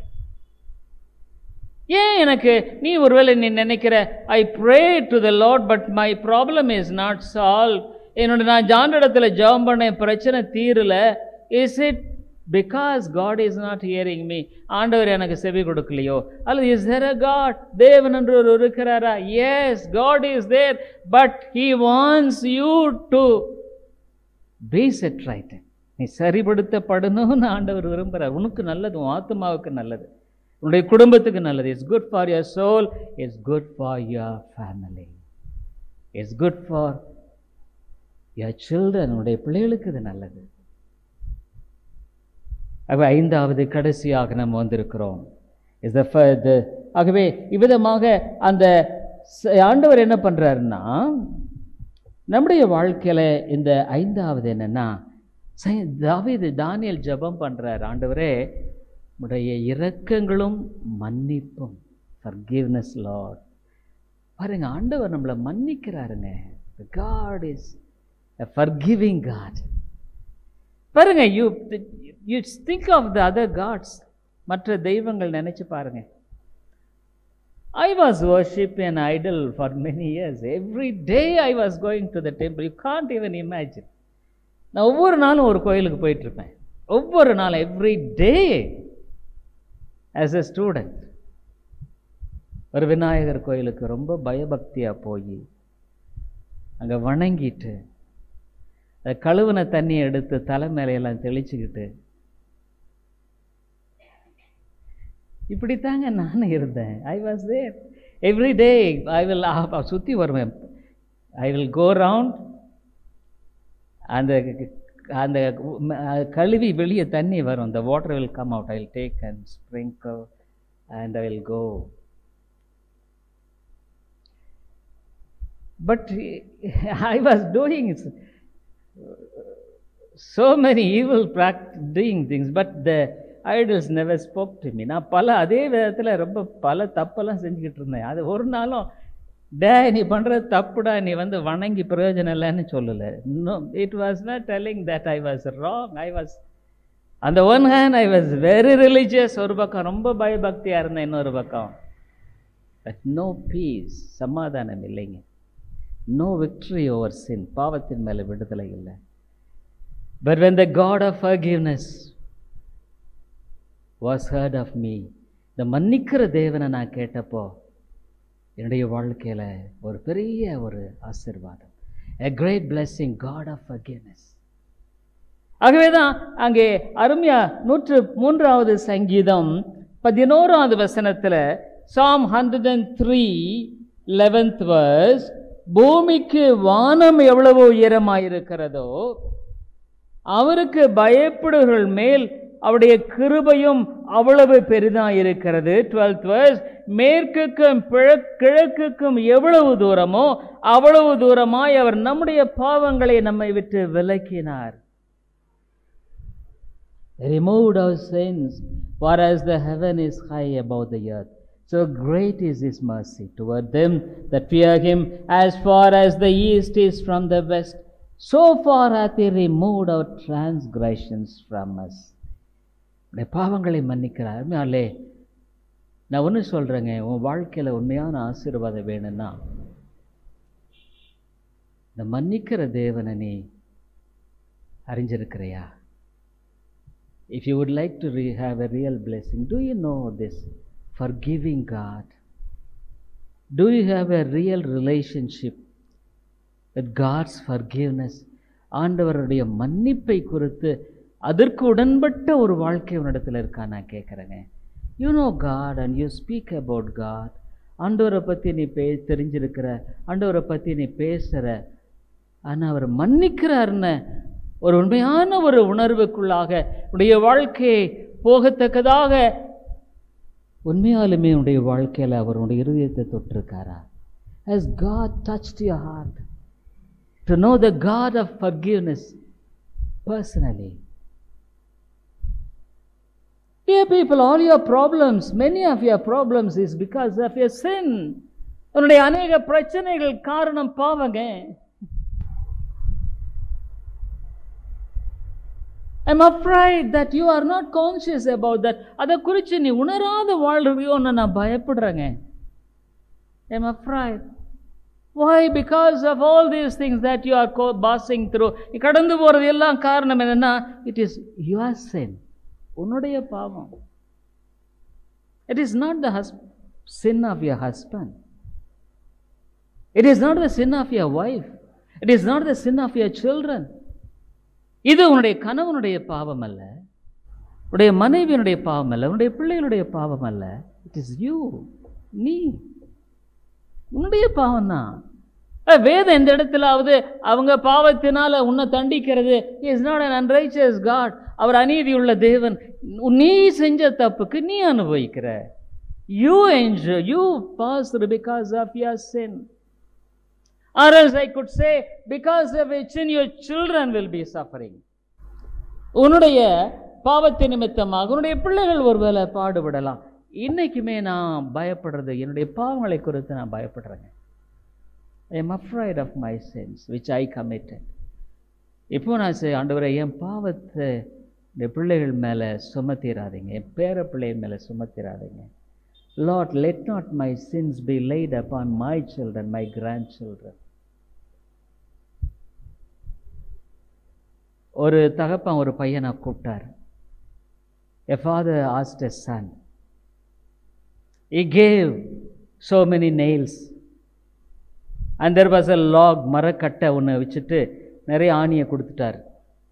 A: ஏன் எனக்கு நீ ஒருவேளை நீ நினைக்கிற, I pray to the Lord but my problem is not solve. நான் ஜாண்டடத்தில் ஜெபம் பண்ண பிரச்சனை தீரல. Is it because God is not hearing me? ஆண்டவர் எனக்கு செவி கொடுக்கலையோ? அல்லது இஸ் தேர் அ காட், தேவன் என்று ஒரு இருக்கிறாரா? Yes, God is there, but he wants you to be set right. நீ சரிபடுத்தப்படணும்னு ஆண்டவர் விரும்புகிறார். உனக்கு நல்லது, உன் ஆத்மாவுக்கு நல்லது, உன்னுடைய குடும்பத்துக்கு நல்லது. It's good for your soul, it's good for your family, it's good for your children. உன்னுடைய பிள்ளைகளுக்கு இது நல்லது. ஆகவே ஐந்தாவது கடைசியாக நம்ம வந்திருக்கிறோம். ஆகவே இவ்விதமாக அந்த ஆண்டவர் என்ன பண்றாருன்னா, நம்முடைய வாழ்க்கையில இந்த ஐந்தாவது என்னன்னா, தானியேல் ஜெபம் பண்றார். ஆண்டவரே, உடைய இரக்கங்களும் மன்னிப்பும், forgiveness Lord. பாருங்க, ஆண்டவர் நம்மளை மன்னிக்கிறாருங்க. God is a forgiving God. பாருங்க, you think of the other gods, மற்ற தெய்வங்கள் நினைச்சு பாருங்க. I was worshiping an idol for many years. Every day I was going to the temple. You can't even imagine. நான் ஒவ்வொரு நாளும் ஒரு கோயிலுக்கு போயிட்டு இருப்பேன். ஒவ்வொரு நாளும், every day as a student. ஒரு விநாயகர் கோயிலுக்கு ரொம்ப பயபக்தியா போய் அங்க வணங்கிட்டு, கழுவுன தண்ணியை எடுத்து தலை மேலையெல்லாம் தெளிச்சுக்கிட்டு, இப்படித்தாங்க நானும் இருந்தேன். I was there every day. I will சுற்றி வருவேன். I will go round. அந்த அந்த கழுவி வெளியே தண்ணி வரும். அந்த water will come out. I will take and sprinkle and I will go. But I was doing so many evil doing things, but the idols never spoke to me. நான் அதே விதத்தில் ரொம்ப பல தப்பெல்லாம் செஞ்சுக்கிட்டு இருந்தேன். அது ஒரு நாளும் நீ பண்ணுறது தப்புடா, நீ வணங்கி பிரயோஜனம் இல்லைன்னு சொல்லலை. No, it was not telling that I was wrong. I was, on the one hand, I was very religious. ஒரு பக்கம் ரொம்ப பயபக்தியாக இருந்தேன். இன்னொரு பக்கம் but no peace, சமாதானம் இல்லைங்க. No victory over sin. பாவத்தின் மேலே விடுதலை இல்லை. But when the God of forgiveness was heard of me, இந்த மன்னிக்கிற தேவனை நான் கேட்டப்போ என்னுடைய வாழ்க்கையில் ஒரு பெரிய ஒரு ஆசீர்வாதம். A great blessing, God of forgiveness. ஆகவேதான் அங்கே அருமையா 103வது சங்கீதம் 11வது வசனத்தில் Psalm 103 11th verse, பூமிக்கு வானம் எவ்வளவு உயரமாயிருக்கிறதோ அவருக்கு பயப்படுகள் மேல் அவருடைய கிருபையும் அவ்வளவு பெரிதாயிருக்கிறது. 12th verse, மேற்குக்கும் கிழக்குக்கும் எவ்வளவு தூரமோ அவ்வளவு தூரமாய் அவர் நம்முடைய பாவங்களை நம்மை விட்டு விலக்கினார். Removed our sins, for as the heaven is high above the earth, so great is His mercy toward them that fear Him. As far as the east is from the west, so far hath He removed our transgressions from us. பாவங்களை மன்னிக்கிறார். உண்மையாலே நான் ஒன்று சொல்கிறேங்க, உன் வாழ்க்கையில் உண்மையான ஆசீர்வாதம் வேணும்னா இந்த மன்னிக்கிற தேவனை நீ அறிஞ்சிருக்கிறையா? If you would like to have a real blessing, do you know this forgiving God? Do you have a real relationship with God's forgiveness? ஆண்டவருடைய மன்னிப்பை குறித்து அதற்கு உடன்பட்ட ஒரு வாழ்க்கை உன்னிடத்தில் இருக்கா நான் கேட்குறேங்க. You know God and you speak about God. ஆண்டவரை பற்றி நீ தெரிஞ்சிருக்கிற, ஆண்டவரை பற்றி நீ பேசுகிற, ஆனால் அவர் மன்னிக்கிறார்னு ஒரு உண்மையான ஒரு உணர்வுக்குள்ளாக உடைய வாழ்க்கையை போகத்தக்கதாக உண்மையாலுமே உடைய வாழ்க்கையில் அவருடைய இருதயத்தை தொட்டிருக்காரா? Has God touched your heart to know the God of forgiveness personally? Dear people, all your problems, many of your problems is because of your sin. உன்னுடைய அநேக பிரச்சனைகள் காரணம் பாவங்க. I'm afraid that you are not conscious about that. அதை குறித்து நீ உணராத வாழ்றியோன்னு நான் பயப்படுறேங்க. I'm afraid. Why? Because of all these things that you are passing through. நீ கடந்து போறது எல்லாம் காரணம் என்னன்னா, it is your sin. உன்னுடைய பாவம். It is not the sin of your husband. It is not the sin of your wife. It is not the sin of your children. இது உன்னுடைய கணவனுடைய பாவம் அல்ல, உன்னுடைய மனைவியினுடைய பாவம் அல்ல, உன்னுடைய பிள்ளைகளுடைய பாவம் அல்ல. இட் இஸ் யூ, நீ, உன்னுடைய பாவம் தான். வேதம் எந்த இடத்துலாவது அவங்க பாவத்தினால உன்னை தண்டிக்கிறது, is not an unrighteous God, அவர் அநீதியுள்ள தேவன், நீ செஞ்ச தப்புக்கு நீ அனுபவிக்கிற, you enjoy, you pass through because of your sin. Or else I could say, because of which your children will be suffering. உன்னுடைய பாவத்தின் நிமித்தமாக உன்னுடைய பிள்ளைகள் ஒருவேளை பாடுபடலாம். இன்னைக்குமே நான் பயப்படுறது என்னுடைய பாவங்களை குறித்து நான் பயப்படுறேங்க. I am afraid of my sins which I committed. இப்போ நான் ஆண்டவரே, என் பாவத்தை என் பிள்ளைகள் மேலே சுமத்திராதீங்க, என் பேர பிள்ளைகள் மேலே சுமத்திராதீங்க. Lord, let not my sins be laid upon my children, my grandchildren. ஒரு தகப்பன் ஒரு பையனை கூப்பிட்டார். A father asked a son. He gave so many nails and there was a log, மரக்கட்டை ஒன்று வச்சுட்டு நிறைய ஆணியை கொடுத்துட்டார்.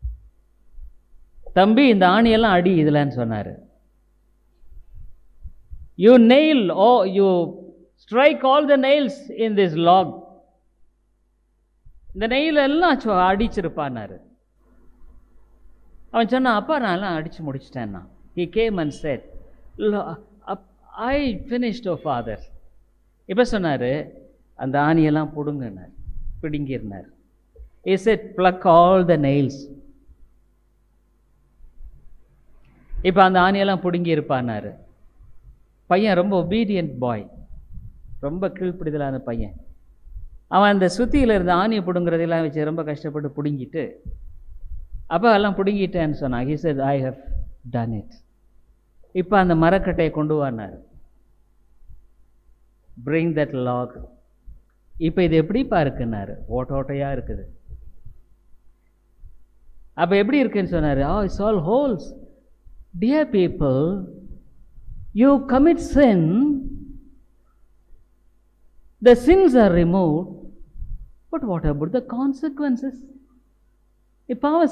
A: தம்பி, இந்த ஆணியெல்லாம் அடி இதுலன்னு சொன்னார். You nail, or you strike all the nails in this log. இந்த நெயில் எல்லாம் அடிச்சிருப்பான்னாரு. அவன் சொன்னான், அப்பா நான் எல்லாம் அடிச்சு முடிச்சிட்டேன்னா. He came and said, I finished, oh father. இப்போ சொன்னார், அந்த ஆணியெல்லாம் பிடுங்கினார், பிடுங்கிருந்தார். He said, pluck all the nails. இப்போ அந்த ஆணியெல்லாம் பிடுங்கி இருப்பான்னாரு. பையன் ரொம்ப ஒபீடியன்ட் பாய், ரொம்ப கீழ்ப்பிடிதலான பையன். அவன் அந்த சுத்தியில் இருந்த ஆணியை பிடுங்குறதெல்லாம் வச்சு ரொம்ப கஷ்டப்பட்டு பிடுங்கிட்டு, அப்போ எல்லாம் பிடுங்கிட்டேன்னு சொன்னான். He said, I have done it. இப்போ அந்த மரக்கட்டையை கொண்டு வானார். Bring that log. இப்போ இது எப்படிப்பா இருக்குன்னாரு. ஓட்டையாக இருக்குது. அப்போ எப்படி இருக்குன்னு சொன்னார். Oh, it's all holes. Dear people, you commit sin, the sins are removed, but what about the consequences? பாவம்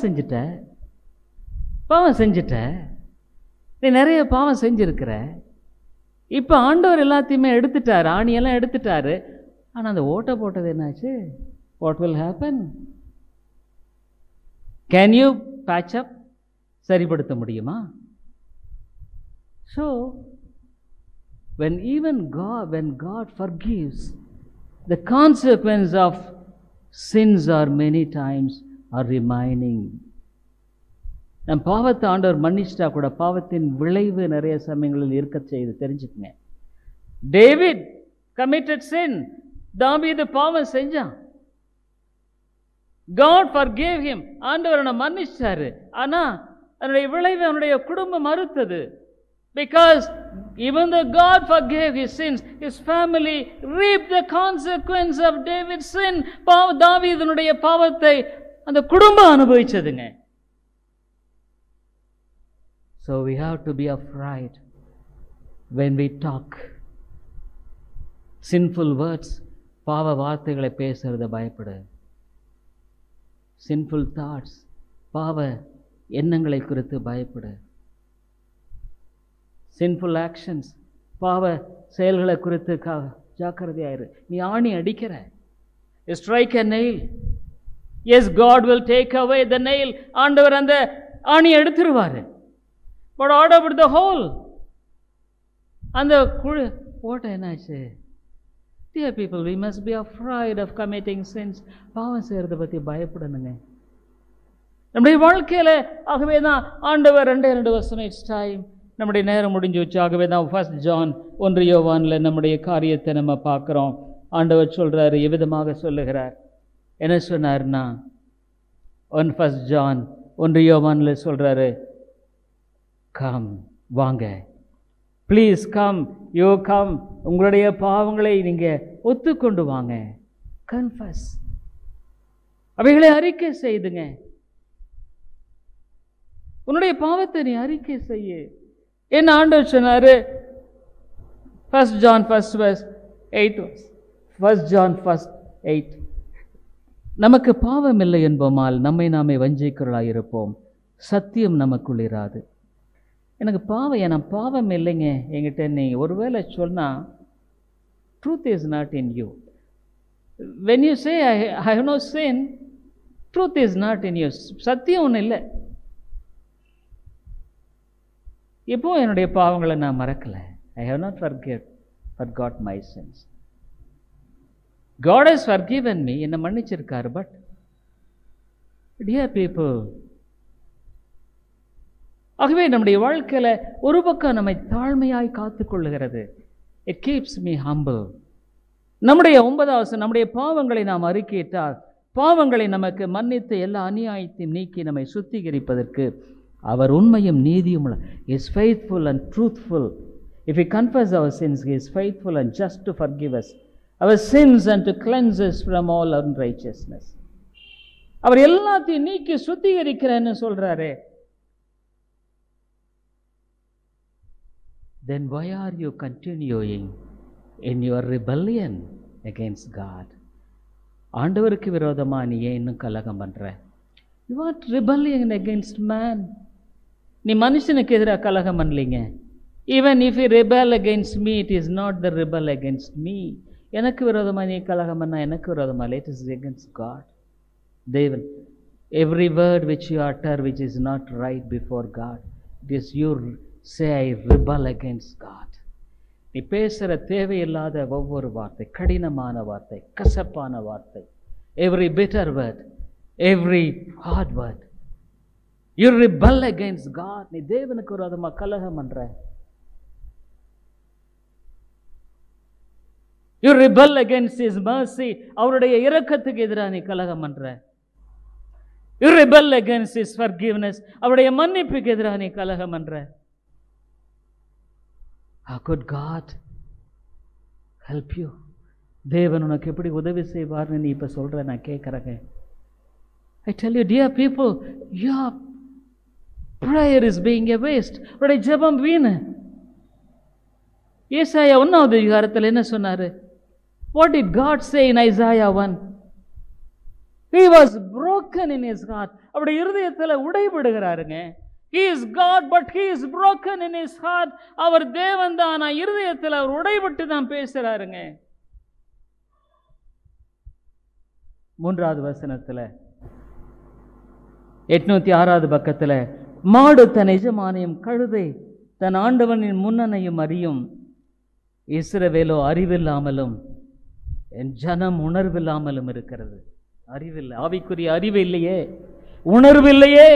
A: செஞ்சிட்ட, நீ நிறைய பாவம் செஞ்சிருக்கிற. இப்போ ஆண்டவர் எல்லாத்தையுமே எடுத்துட்டாரு, ஆணியெல்லாம் எடுத்துட்டாரு. ஆனால் அந்த ஓட்டை போட்டது என்னாச்சு? What will happen? Can you patch up? சரிப்படுத்த முடியுமா? So, when God forgives, the consequence of sins are many times are remaining. நம் பாவத்தை ஆண்டவர் மன்னிச்சிட்டா கூட பாவத்தின் விளைவு நிறைய சமயங்களில் இருக்க செய்து தெரிஞ்சுக்கங்க. David committed sin. தாவீது பாவம் செஞ்சான். God forgave him. ஆண்டவர் அவனை மன்னிச்சாரு. ஆனா அதனுடைய விளைவு அவனுடைய குடும்பம் மறுத்தது. Because even though God forgave his sins, his family reaped the consequence of David's sin. தாவீதுனுடைய பாவத்தை அந்த குடும்பம் அனுபவிச்சதுங்க. So we have to be afraid when we talk sinful words. பாவ வார்த்தைகளை பேசுறத பயப்படு. Sinful thoughts, பாவ எண்ணங்களை குறித்து பயப்படு. Sinful actions, பாவ செயல்களை குறித்து ஜாக்கிரதையாயிரு. நீ ஆணி அடிக்கிற, you strike a nail. Yes, God will take away the nail. ஆண்டவர் அந்த ஆணி எடுத்துருவாரு. But what about the hole? அந்த ஓட்டை என்னாச்சு? Dear people, we must be afraid of committing sins. பாவம் செய்யறத பற்றி பயப்படணுங்க நம்முடைய வாழ்க்கையில். ஆகவே தான் ஆண்டவர் 2 வருஷம் இட்ஸ் டைம். நம்முடைய நேரம் முடிஞ்சு வச்சு. ஆகவே தான் 1 ஜான் 1 யோவானில் நம்முடைய காரியத்தை நம்ம பார்க்குறோம். ஆண்டவர் சொல்கிறாரு, எவ்விதமாக சொல்லுகிறார். என்ன சொன்னார்னா 1 ஜான் 1 யோவானில் சொல்கிறாரு, கம், வாங்க, ப்ளீஸ் கம், யூ கம். உங்களுடைய பாவங்களை நீங்கள் ஒத்துக்கொண்டு வாங்க. கன்ஃபஸ், அவைகளை அறிக்கை செய்துங்க. உன்னுடைய பாவத்தை நீ அறிக்கை செய்ய. என்ன ஆண்டவர் சொன்னாரு? 1 John 1:8 நமக்கு பாவம் இல்லை என்போமால் நம்மை நாமே வஞ்சிக்கிறவர்களாய் இருப்போம், சத்தியம் நமக்குள் இராது. எனக்கு நான் பாவம் இல்லைங்க என்கிட்ட நீ ஒருவேளை சொன்னா, truth is not in you. When you say I have no sin, truth is not in you. சத்தியம் ஒன்றும் இல்லை. இப்போ என்னுடைய பாவங்களை நான் மறக்கலை. I have not forgot my sins. God has forgiven me, என்னை மன்னிச்சிருக்காரு. பட் dear people, ஆகவே நம்முடைய வாழ்க்கையில் ஒரு பக்கம் நம்மை தாழ்மையாய் காத்துக்கொள்ளுகிறது. It keeps me humble. நம்முடைய 9வது நம்முடைய பாவங்களை நாம் அறிக்கையிட்டால், பாவங்களை நமக்கு மன்னித்து எல்லா அநியாயத்தையும் நீக்கி நம்மை சுத்திகரிப்பதற்கு அவர் உண்மையும் நீதியும் உள்ள. He is faithful and truthful. If we confess our sins, He is faithful and just to forgive us our sins and to cleanse us from all unrighteousness. அவர் எல்லாத்தையும் நீக்கி சுத்திகரிக்கிறேன்னு சொல்றாரு. Then why are you continuing in your rebellion against God? ஆண்டவருக்கு விரோதமா நீ ஏன் இன்னும் கலகம் பண்ற? You are rebelling against man. நீ மனுஷனுக்கு எதிராக கலகம் பண்ணலீங்க, Even if you rebel against me, it is not the rebel against me. எனக்கு விரோதமாக நீ கலகம் பண்ணா எனக்கு விரோதமாக, it is against God. தேவன், every word which you utter which is not right before God, it is you say I rebel against God. நீ பேசுகிற தேவையில்லாத ஒவ்வொரு வார்த்தை, கடினமான வார்த்தை, கசப்பான வார்த்தை, every bitter word, every hard word, you rebel against God. நீ தேவனுக்கு விரோதமாக கலகம் பண்ற. You rebel against His mercy. அவருடைய இரக்கத்துக்கு எதிராக நீ கலகம் பண்ற. You rebel against His forgiveness. அவருடைய மன்னிப்புக்கு எதிராக நீ கலகம் பண்ற. How could God help you? தேவன் உனக்கு எப்படி உதவி செய்வார்னு நீ இப்ப சொல்ற, நான் கேட்கறேன். I tell you, dear people, your prayer is being a waste. உடைய ஜெபம் வீணு. ஏசாயா 1வது அதிகாரத்தில் என்ன சொன்னாரு? What did God say in Isaiah 1? He was broken in his heart. அவருடைய இருதயத்தில் உடைபடுகிறாருங்க. He is God, but he is broken in his heart. அவர் தேவன் தான், ஆனா இருதயத்தில் அவர் உடைபட்டு தான் பேசுறாருங்க. 3வது வசனத்துல 806வது பக்கத்துல, மாடு தன் எஜமானையும் கழுதை தன் ஆண்டவனின் முன்னனையும் அறியும், இஸ்ரவேலோ அறிவில்லாமலும் என் ஜனம் உணர்வில்லாமலும் இருக்கிறது. அறிவில்லை, ஆவிக்குரிய அறிவு இல்லையே, உணர்வு இல்லையே.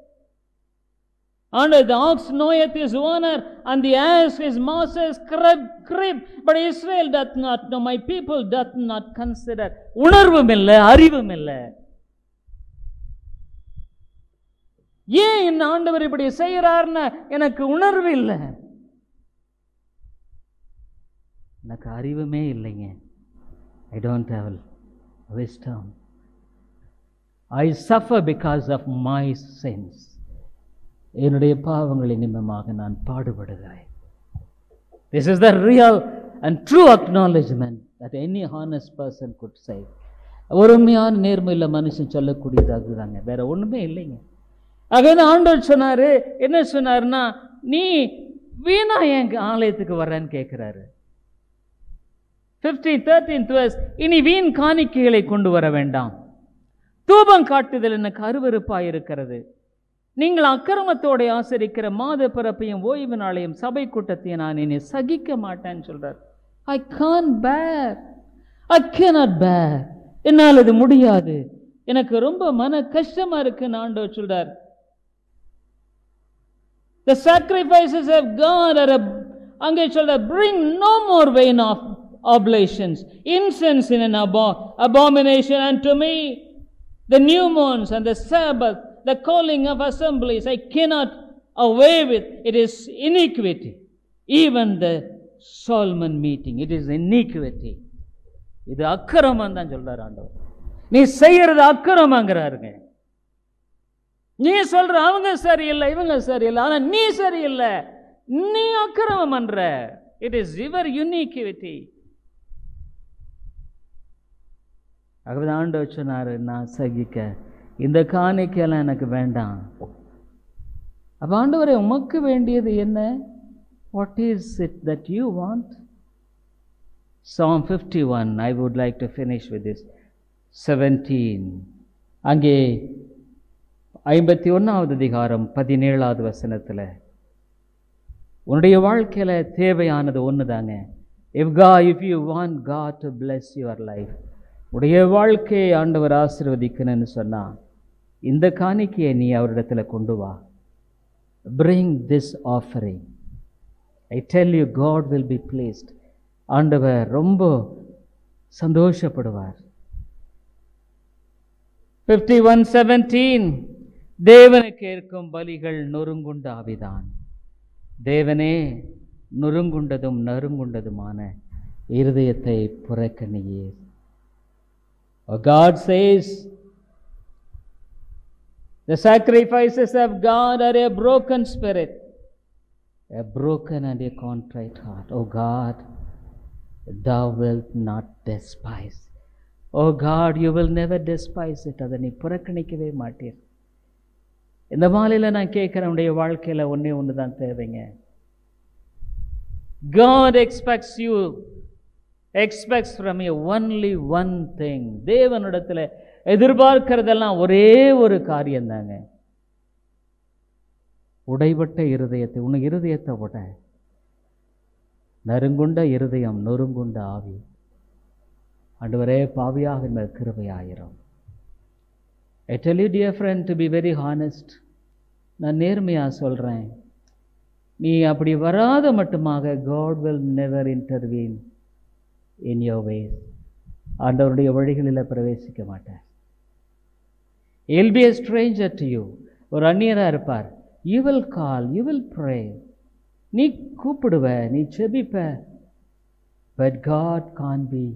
A: And the ox knoweth his owner, and the ass his master's crib, but Israel doth not know, my people doth not consider. உணர்வும் இல்லை, அறிவும் இல்லை. ஏன் இந்த ஆண்டவர் இப்படி செய்யறாருன்னு எனக்கு உணர்வு இல்லை, எனக்கு அறிவுமே இல்லைங்க. I don't have wisdom. I suffer because of my sins. என்னுடைய பாவங்களின் நிமித்தமாக நான் பாடுபடுகிறேன். This is the real and true acknowledgement that any honest person could say. ஒருமையான நேர்மையுள்ள மனுஷன் சொல்லக்கூடியதாக தாங்க, வேற ஒண்ணுமே இல்லைங்க. ஆக ஆண்டவர் சொன்னாரு, என்ன சொன்னாருன்னா, நீ வீணா என் ஆலயத்துக்கு வர்றேன்னு கேட்கிறாரு. 13th verse, இனி வீண் காணிக்கைகளை கொண்டு வர வேண்டாம், தூபம் காட்டுதல் எனக்கு அருவருப்பாய் இருக்கிறது. நீங்கள் அக்கிரமத்தோட ஆசரிக்கிற மாத பிறப்பையும் ஓய்வு நாளையும் சபை கூட்டத்தையும் நான் இனி சகிக்க மாட்டேன்னு சொல்றார். I can't bear, I cannot bear. என்னால் இது முடியாது, எனக்கு ரொம்ப மன கஷ்டமா இருக்குன்னு ஆண்டவர் சொல்றார். The sacrifices of God are அங்கே சொல்ற, bring no more vain oblations, incense in an abomination unto me, the new moons and the Sabbath, the calling of assemblies, I cannot away with. It is iniquity. Even the Solomon meeting, it is iniquity. இது அக்கிரமம் தான் சொல்றாரு ஆண்டவர். நீ செய்யறது அக்கிரமங்கிறாருங்க. நீ சொல்ற அவங்க சரியில்லை, இவங்க சரியில்லை, ஆனா நீ சரியில்லை, நீ அக்கிரமம் பண்ற. It is your iniquity. ஆகவே ஆண்டவர் சொன்னாரு, நான் சகிக்க, இந்த காணிக்கையெல்லாம் எனக்கு வேண்டாம். அப்ப ஆண்டவரே, உமக்கு வேண்டியது என்ன? What is it that you want? Psalm 51, I would like to finish with this. 17, அங்கே 51வது அதிகாரம் 17வது வசனத்துல, உன்னுடைய வாழ்க்கையில தேவையானது ஒண்ணுதாங்க. If you want God to bless your life, உடைய வாழ்க்கையை ஆண்டவர் ஆசீர்வதிக்கணும்னு சொன்னா, இந்த காணிக்கையை நீ அவரிடத்துல கொண்டு வா. Bring this offering. I tell you, God will be pleased. ஆண்டவர் ரொம்ப சந்தோஷப்படுவார். 51:17, தேவனுக்கு ஏற்கும் பலிகள் நொறுங்குண்ட ஆவிதான். தேவனே, நொறுங்குண்டதும் நறுங்குண்டதுமான இருதயத்தை புறக்கணியே. God says, the sacrifices of God are a broken spirit, a broken and a contrite heart. Oh God, thou wilt not despise. Oh God, you will never despise it. அதை நீ புறக்கணிக்கவே மாட்டீர். இந்த மாலையில் நான் கேட்குறேன், உடைய வாழ்க்கையில் ஒன்றே ஒன்று தான் தேவைங்க. God expects from you only one thing. தேவனிடத்தில் எதிர்பார்க்கிறதெல்லாம் ஒரே ஒரு காரியம் தாங்க. உடைபட்ட இருதயத்தை, உன் இருதயத்தை உட. நறுங்குண்ட இருதயம் நொறுங்குண்ட ஆவி. ஆண்டவரே, பாவியாக மேல் கிருபையாயிரும். I tell you dear friend, to be very honest, நான் நேர்மையாக சொல்கிறேன், நீ அப்படி வராத மட்டுமாக God will never intervene in your ways. ஆண்டவருடைய வழிகளில் பிரவேசிக்க மாட்டார். He'll be a stranger to you. ஒரு அந்நியராக இருப்பார். You will call, you will pray. நீ கூப்பிடுவ, நீ செபிப்ப. But God can't be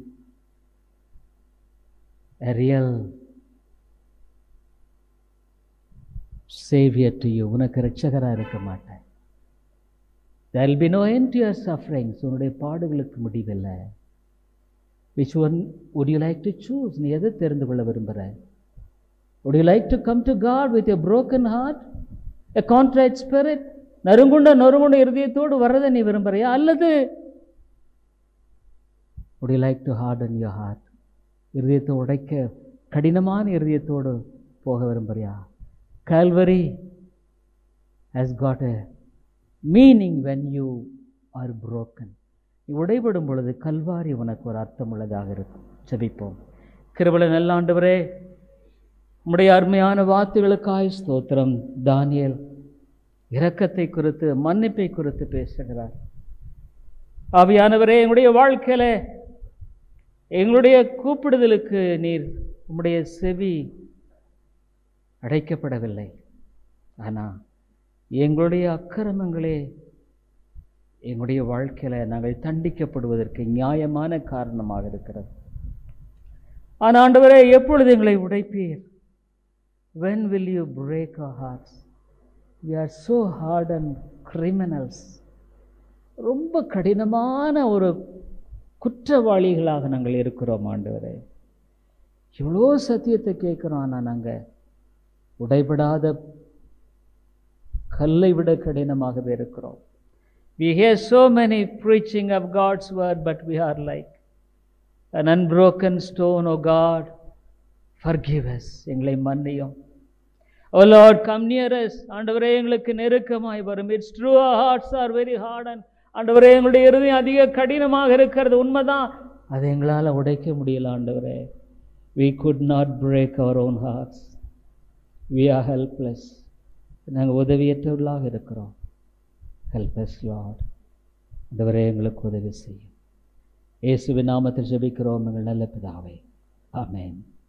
A: a real savior to you. உனக்கு இரட்சகராக இருக்க மாட்டார். There will be no end to your sufferings. உன்னுடைய பாடுகளுக்கு முடிவில்லை. Which one would you like to choose? நீ எதை தெரிந்து கொள்ள விரும்புகிற? Would you like to come to God with a broken heart, a contrite spirit? நறுங்குண்ட இருதயத்தோடு வர்றதை நீ விரும்புறியா? அல்லது would you like to harden your heart? இருதயத்தை உடைக்க கடினமான இருதயத்தோடு போக விரும்புறியா? Calvary has got a meaning when you are broken. நீ உடைபடும் பொழுது கல்வாரி உனக்கு ஒரு அர்த்தம் உள்ளதாக இருக்கும். ஜெபிப்போம். கிருபையுள்ள நல்ல ஆண்டவரே, உம்முடைய அருமையான வார்த்தைகளுக்காய் ஸ்தோத்திரம். தானியேல் இரக்கத்தை குறித்து, மன்னிப்பை குறித்து பேசுகிறார். ஆவியானவரே, எங்களுடைய வாழ்க்கையில எங்களுடைய கூப்பிடுதலுக்கு நீர் உம்முடைய செவி அடைக்கப்படவில்லை. ஆனால் எங்களுடைய அக்கிரமங்களே எங்களுடைய வாழ்க்கையில் நாங்கள் தண்டிக்கப்படுவதற்கு நியாயமான காரணமாக இருக்கிறது. ஆனால் ஆண்டவரே, எப்பொழுது எங்களை உடைப்பீர்? When will you break our hearts? We are so hardened criminals. ரொம்ப கடினமான ஒரு குற்றவாளிகளாக நாங்கள் இருக்கிறோம் ஆண்டவரே. இவ்வளோ சத்தியத்தை கேட்குறோம், ஆனால் நாங்கள் உடைபடாத கல்லை விட கடினமாகவே இருக்கிறோம். We hear so many preaching of God's word, but we are like an unbroken stone. Oh God, forgive us. எங்களை மன்னியும். Oh Lord, come near us. ஆண்டவரே, எங்களுக்கு நெருக்கமாய் வரும். It's true, our hearts are very hardened. ஆண்டவரே, எங்களுடைய இருதயம் அதிக கடினமாக இருக்கிறது, உண்மைதான். அதை எங்களால் உடைக்க முடியல ஆண்டவரே. We could not break our own hearts. We are helpless. நாங்கள் உதவியற்றவர்களாக இருக்கிறோம். Help us, Lord. ஆண்டவரே, எங்களுக்கு உதவி செய்யும். இயேசுவின் நாமத்தில் ஜெபிக்கிறோம் எங்கள் நல்ல பிதாவே. ஆமென்.